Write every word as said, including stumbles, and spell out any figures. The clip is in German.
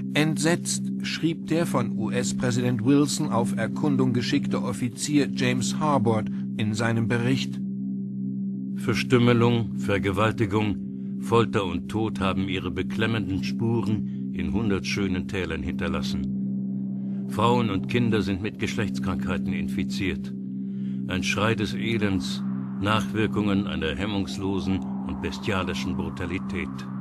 Entsetzt schrieb der von U S-Präsident Wilson auf Erkundung geschickte Offizier James Harbord in seinem Bericht: Verstümmelung, Vergewaltigung, Folter und Tod haben ihre beklemmenden Spuren in hundert schönen Tälern hinterlassen. Frauen und Kinder sind mit Geschlechtskrankheiten infiziert. Ein Schrei des Elends, Nachwirkungen einer hemmungslosen und bestialischen Brutalität.